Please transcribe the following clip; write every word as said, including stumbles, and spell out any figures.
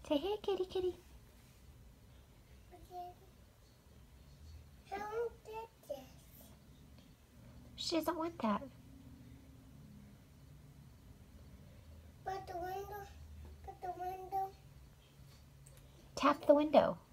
Say, hey, kitty, kitty. How did this? She doesn't want that. But the window, but the window. Tap the window.